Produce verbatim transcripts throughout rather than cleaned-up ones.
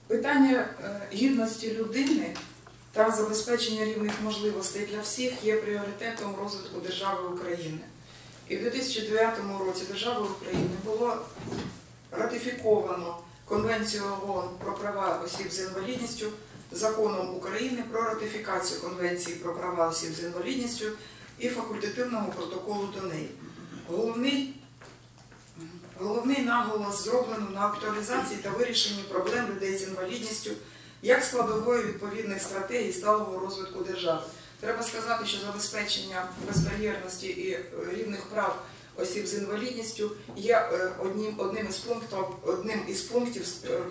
Питання гідності людини та забезпечення рівних можливостей для всіх є пріоритетом розвитку держави України. І в дві тисячі дев'ятому році державою України було ратифіковано Конвенцію ООН про права осіб з інвалідністю Законом України про ратифікацію Конвенції про права осіб з інвалідністю і факультативного протоколу до неї. Головний, головний наголос зроблено на актуалізації та вирішенні проблем людей з інвалідністю як складової відповідних стратегій сталого розвитку держави. Треба сказати, що забезпечення безбар'єрності і рівних прав осіб з інвалідністю є одним, одним, із пунктів, одним із пунктів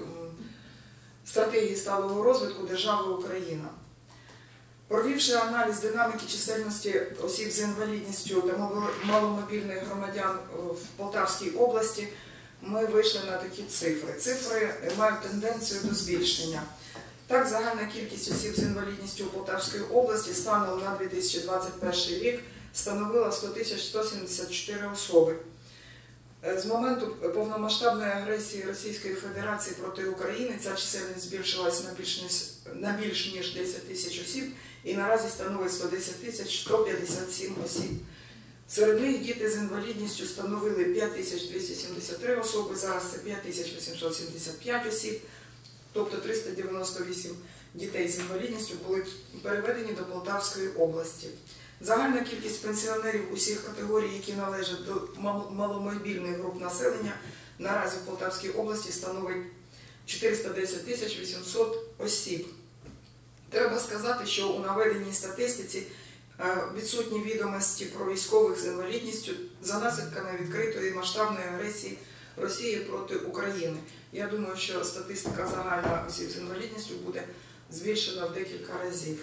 стратегії сталого розвитку держави Україна. Провівши аналіз динаміки чисельності осіб з інвалідністю та маломобільних громадян в Полтавській області, ми вийшли на такі цифри. Цифри мають тенденцію до збільшення. Так, загальна кількість осіб з інвалідністю у Полтавській області станом на дві тисячі двадцять перший рік становила сто тисяч сто сімдесят чотири особи. З моменту повномасштабної агресії Російської Федерації проти України ця чисельність збільшилась на більш ніж, на більш ніж десять тисяч осіб і наразі становить сто десять тисяч сто п'ятдесят сім осіб. Серед них діти з інвалідністю становили п'ять тисяч двісті сімдесят три особи, зараз це п'ять тисяч вісімсот сімдесят п'ять осіб, тобто триста дев'яносто вісім дітей з інвалідністю були переведені до Полтавської області. Загальна кількість пенсіонерів усіх категорій, які належать до маломобільних груп населення, наразі в Полтавській області становить чотириста десять тисяч вісімсот осіб. Треба сказати, що у наведеній статистиці відсутні відомості про військових з інвалідністю за наслідками відкритої масштабної агресії Росії проти України. Я думаю, що статистика загальна осіб з інвалідністю буде збільшена в декілька разів.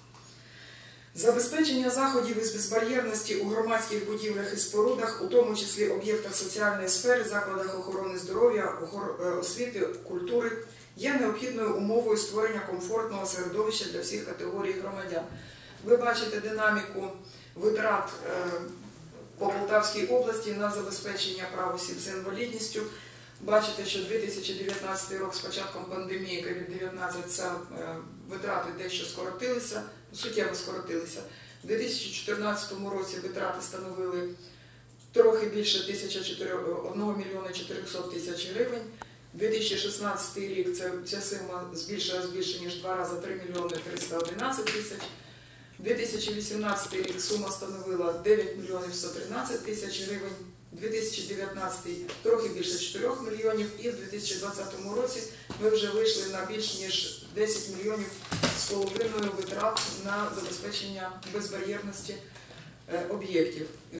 Забезпечення заходів із безбар'єрності у громадських будівлях і спорудах, у тому числі об'єктах соціальної сфери, закладах охорони здоров'я, освіти, культури, є необхідною умовою створення комфортного середовища для всіх категорій громадян. Ви бачите динаміку витрат по Полтавській області на забезпечення прав осіб з інвалідністю. Бачите, що дві тисячі дев'ятнадцятий рік з початком пандемії ковід дев'ятнадцять витрати дещо скоротилися, суттєво скоротилися. У дві тисячі чотирнадцятому році витрати становили трохи більше одного мільйона чотирьохсот тисяч гривень. дві тисячі шістнадцятий рік ця, ця сума збільшилась більше, ніж два рази, три мільйони триста одинадцять тисяч. дві тисячі вісімнадцятий рік сума становила дев'ять мільйонів сто тринадцять тисяч гривень. дві тисячі дев'ятнадцятий трохи більше чотирьох мільйонів, і в дві тисячі двадцятому році ми вже вийшли на більш ніж десять мільйонів з половиною витрат на забезпечення безбар'єрності об'єктів.